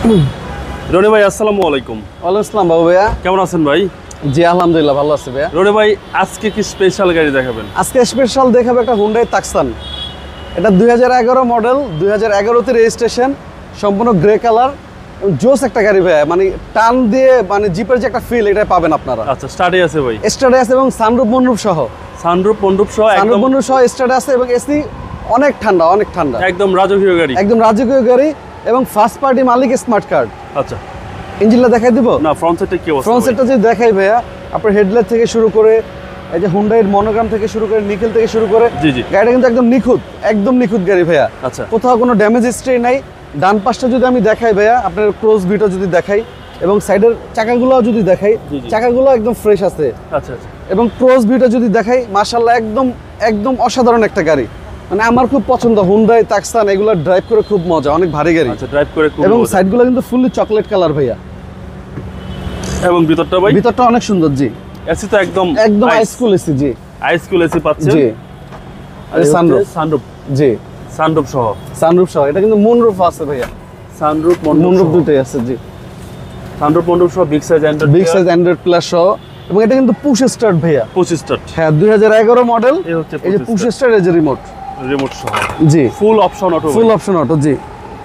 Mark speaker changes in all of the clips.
Speaker 1: রনি ভাই আসসালামু আলাইকুম।
Speaker 2: ওয়ালাইকুম আসসালাম বাবু ভাইয়া,
Speaker 1: কেমন আছেন ভাই?
Speaker 2: জি আলহামদুলিল্লাহ ভালো আছি ভাইয়া।
Speaker 1: রনি ভাই আজকে কি স্পেশাল গাড়ি দেখাবেন?
Speaker 2: আজকে স্পেশাল দেখাবো একটা হুন্ডাই তাকসান। এটা 2011 মডেল, 2011 তে রেজিস্ট্রেশন, সম্পূর্ণ গ্রে কালার, জোস একটা গাড়ি ভাইয়া। মানে টান দিয়ে মানে জিপের যে একটা ফিল এটা পাবেন আপনারা।
Speaker 1: আচ্ছা, স্টার্টে আছে ভাই?
Speaker 2: স্টার্টে আছে এবং সানরুফ মনরুফ সহ।
Speaker 1: সানরুফ মনরুফ সহ
Speaker 2: সানরুফ মনরুফ সহ স্টার্টে আছে এবং এসি অনেক ঠান্ডা, অনেক ঠান্ডা,
Speaker 1: একদম রাজকীয় গাড়ি,
Speaker 2: একদম রাজকীয় গাড়ি এবং ফার্স্ট পার্টি মালিক স্মার্ট কার্ড।
Speaker 1: আচ্ছা,
Speaker 2: ইঞ্জিনটা দেখাই দিব
Speaker 1: না ফ্রন্ট সাইডটা কি অবস্থা?
Speaker 2: ফ্রন্ট সাইডটা যদি দেখাই ভাইয়া, আপনার হেডলাইট থেকে শুরু করে এই যে হুন্ডাইয়ের মনোগ্রাম থেকে শুরু করে নিকেল থেকে শুরু করে
Speaker 1: জি জি,
Speaker 2: গাড়িটা কিন্তু একদম নিখুঁত, একদম নিখুঁত গাড়ি ভাইয়া।
Speaker 1: আচ্ছা,
Speaker 2: কোথাও কোনো ড্যামেজ হিস্ট্রি নাই। ডান পাশটা যদি আমি দেখাই ভাইয়া, আপনার ক্রস ভিউটা যদি দেখাই এবং সাইডের চাকাগুলো যদি দেখাই,
Speaker 1: জি, জি।
Speaker 2: চাকাগুলো একদম ফ্রেশ আছে
Speaker 1: আচ্ছা আচ্ছা,
Speaker 2: এবং ক্রস ভিউটা যদি দেখাই, মাশাআল্লাহ একদম একদম অসাধারণ একটা গাড়ি। মানে আমার খুব পছন্দ হুন্ডাই তাকসান, এগুলো ড্রাইভ করে খুব মজা, অনেক ভারী গাড়ি।
Speaker 1: আচ্ছা, ড্রাইভ করে খুব
Speaker 2: এবং
Speaker 1: মজা।
Speaker 2: সাইডগুলো কিন্তু ফুললি চকলেট কালার ভাইয়া।
Speaker 1: এবং ভিতরটা ভাই?
Speaker 2: ভিতরটা অনেক সুন্দর, জি
Speaker 1: এসি তো একদম
Speaker 2: একদম হাই স্কুল এসি, জি
Speaker 1: হাই স্কুল এসি পাচ্ছেন।
Speaker 2: জি আর সানরুফ,
Speaker 1: সানরুফ,
Speaker 2: জি
Speaker 1: সানরুফ সহ।
Speaker 2: সানরুফ সহ, এটা কিন্তু মুনরুফ আছে ভাইয়া।
Speaker 1: সানরুফ
Speaker 2: মুনরুফ দুটোই আছে, জি
Speaker 1: সানরুফ মনরুফ সহ, big size android,
Speaker 2: big size android plus সহ। এবং এটা কিন্তু পুশ স্টার্ট ভাইয়া।
Speaker 1: 25 স্টার্ট,
Speaker 2: হ্যাঁ 2011 মডেল।
Speaker 1: এই হচ্ছে
Speaker 2: এই যে পুশ স্টার্ট, এই যে রিমোট,
Speaker 1: রিমোট সহ,
Speaker 2: জি
Speaker 1: full option auto,
Speaker 2: full option auto, জি।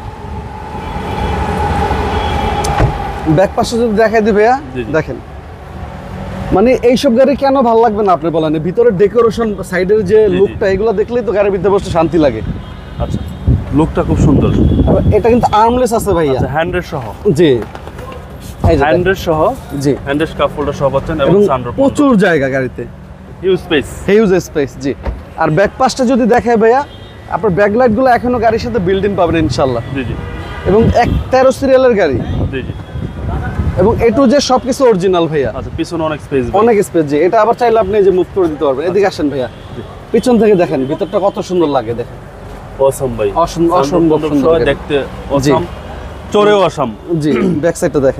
Speaker 2: ব্যাক পাশে যদি দেখাই দিই ভাইয়া,
Speaker 1: জি, জি।
Speaker 2: দেখেন মানে এইসব গাড়ি কেন ভালো লাগবে না আপনি বলেন? ভিতরে ডেকোরেশন, সাইডের যে
Speaker 1: জি।
Speaker 2: লুকটা, এগুলো দেখলেই তো গাড়ির ভিতরে বসতে শান্তি লাগে।
Speaker 1: আচ্ছা, লুকটা খুব সুন্দর।
Speaker 2: আর এটা কিন্তু আর্মলেস আছে ভাইয়া,
Speaker 1: আচ্ছা, হ্যান্ডেল সহ,
Speaker 2: জি এই যে দেখেন।
Speaker 1: হ্যান্ডেল সহ,
Speaker 2: জি
Speaker 1: হ্যান্ডেল কাপ হোল্ডার সহ পাচ্ছেন এবং
Speaker 2: এবং
Speaker 1: সানরুফ
Speaker 2: প্রচুর জায়গা গাড়িতে,
Speaker 1: হিউজ স্পেস।
Speaker 2: হিউজ স্পেস, জি। আর ব্যাক পাশটা যদি দেখায় ভাইয়া, আপনার ব্যাক লাইটগুলো এখনো গাড়ির সাথে বিল্ট ইন পাবেন ইনশাল্লাহ।
Speaker 1: জি জি,
Speaker 2: এবং 13 সিরিয়ালের গাড়ি
Speaker 1: জি জি।
Speaker 2: এবং এটু যে সবকিছু অরিজিনাল ভাইয়া,
Speaker 1: আচ্ছা, পিছনে অনেক স্পেস,
Speaker 2: অনেক স্পেস, জি। এটা আবার চাইলে আপনি এই যে মুভ করে দিতে পারবেন। এদিকে আসেন ভাইয়া, পিছন থেকে দেখেন ভিতরটা কত সুন্দর লাগে, দেখেন
Speaker 1: অসম ভাই,
Speaker 2: অসম্ভব সুন্দর গাড়ি।
Speaker 1: দেখতে অসম, চড়েও অসম।
Speaker 2: জি ব্যাক সাইডটা দেখেন,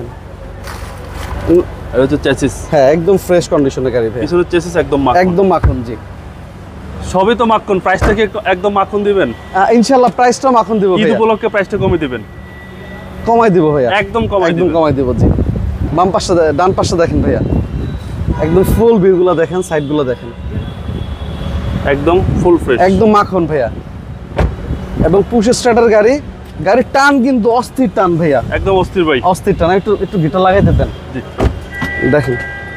Speaker 1: আর হচ্ছে চেসিস,
Speaker 2: হ্যাঁ একদম ফ্রেশ কন্ডিশনের গাড়ি ভাইয়া,
Speaker 1: পিছনে চেসিস একদম মাখন,
Speaker 2: একদম মাখন, জি।
Speaker 1: সবই তো মাখন। প্রাইসটা কি একদম মাখন দিবেন?
Speaker 2: ইনশাআল্লাহ প্রাইসটা মাখন দিব
Speaker 1: ঈদ
Speaker 2: ভাইয়া,
Speaker 1: উপলক্ষে প্রাইসটা কমে দিবেন?
Speaker 2: কমাই দিব ভাইয়া,
Speaker 1: একদম কমাই
Speaker 2: একদম
Speaker 1: দিবেন।
Speaker 2: কমাই দিব, জি। বাম পাশটা ডান পাশটা দেখেন ভাইয়া, একদম ফুল ভিউগুলো দেখেন, সাইডগুলো দেখেন,
Speaker 1: একদম ফুল ফ্রেশ,
Speaker 2: একদম মাখন ভাইয়া। এবং পুশ স্টার্টার গাড়ি, গাড়ির টান কিন্তু অস্থির টান ভাইয়া,
Speaker 1: একদম অস্থির ভাই।
Speaker 2: অস্থির টান। একটু একটু গিটার লাগাইতে দেন,
Speaker 1: জি,
Speaker 2: দেখেন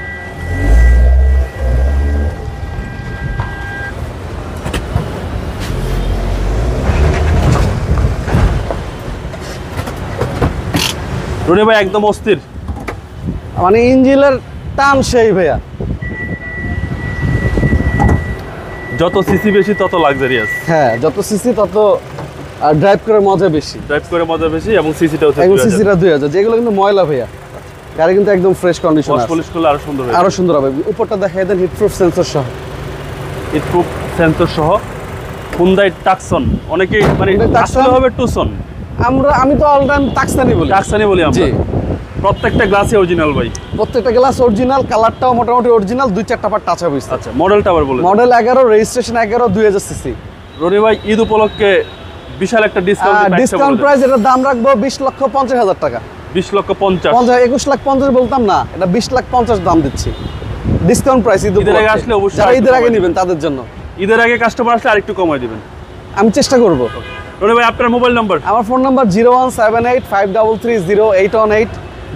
Speaker 1: রনি ভাই একদম অস্থির,
Speaker 2: মানে ইঞ্জিনের টান সেই ভাইয়া।
Speaker 1: যত সিসি বেশি তত লাক্সারিয়াস,
Speaker 2: হ্যাঁ যত সিসি তত ড্রাইভ করে মজা বেশি,
Speaker 1: ড্রাইভ করে মজা বেশি এবং সিসিটাও
Speaker 2: এবং সিসিটা 2000, যেগুলো কিন্তু ময়লা ভাইয়া। গাড়ি কিন্তু একদম ফ্রেশ কন্ডিশন
Speaker 1: ওয়াশ
Speaker 2: আছে,
Speaker 1: পলিশ করলে আরো সুন্দর হবে,
Speaker 2: আরো সুন্দর হবে। উপরটা দেখাই দেন, হিটপ্রুফ সেন্সর সহ,
Speaker 1: হিটপ্রুফ সেন্সর সহ হুন্ডাই টাকসন। অনেকেই মানে
Speaker 2: Hyundai Tucson?
Speaker 1: আসলে হবে টুসন,
Speaker 2: আমি তো অল টাইম তাকসানি বলি,
Speaker 1: টাকসানই বলি আমরা।
Speaker 2: জি।
Speaker 1: প্রত্যেকটা গ্লাসই অরিজিনাল ভাই।
Speaker 2: প্রত্যেকটা গ্লাস অরিজিনাল, কালারটাও মোটামুটি অরিজিনাল, 2-4টা পার্ট টাচ আপ হইছে।
Speaker 1: আচ্ছা, মডেলটা আবার বলে
Speaker 2: মডেল 11, রেজিস্ট্রেশন 11, 2000 সিসি।
Speaker 1: রনি ভাই ঈদ উপলক্ষে বিশাল একটা
Speaker 2: ডিসকাউন্ট প্রাইস, এটার দাম রাখবো 20,50,000 টাকা।
Speaker 1: 20,50,000।
Speaker 2: 21,50,000 বলতাম না, এটা 20,50,000 দাম দিচ্ছি ডিসকাউন্ট প্রাইস।
Speaker 1: ঈদের আগে আসলে অবশ্যই
Speaker 2: যারা ঈদের আগে
Speaker 1: কমাই
Speaker 2: নেবেন তাদের জন্য,
Speaker 1: ঈদের আগে কাস্টমার আসলে আরেকটু কমাই দিবেন,
Speaker 2: আমি চেষ্টা করব।
Speaker 1: রনি ভাই আপনার মোবাইল নাম্বার?
Speaker 2: আমার ফোন নাম্বার 01785330818,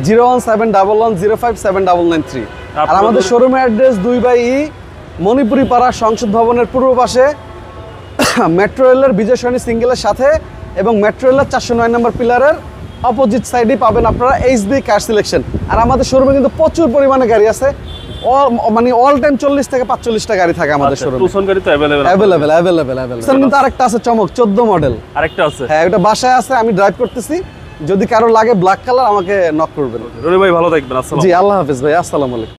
Speaker 2: 01711057993। আর আমাদের শোরুমের অ্যাড্রেস 2/E মণিপুরি পাড়া সংসদ ভবনের পূর্ব পাশে, মেট্রো রেলের বিজয় সরণি সিঙ্গেলের সাথে এবং মেট্রো রেলের 409 নম্বর পিলারের অপোজিট সাইডে পাবেন আপনারা এইচবি কার সিলেকশন। আর আমাদের শোরুমে কিন্তু প্রচুর পরিমাণে গাড়ি আছে, মানে অল টাইম 40 থেকে 45টা গাড়ি থাকে আমাদের শোরুমে।
Speaker 1: টুসন গাড়ি তো अवेलेबल
Speaker 2: কিন্তু আরেকটা আছে চমক, 14 মডেল,
Speaker 1: আরেকটা আছে।
Speaker 2: হ্যাঁ ওটা বাসায় আছে, আমি ড্রাইভ করতেছি। যদি কারো লাগে ব্ল্যাক কালার আমাকে নক করবেন।
Speaker 1: রনি ভাই ভালো থাকবেন, আসসালাম।
Speaker 2: জি আল্লাহ হাফেজ ভাই, আসসালামু আলাইকুম।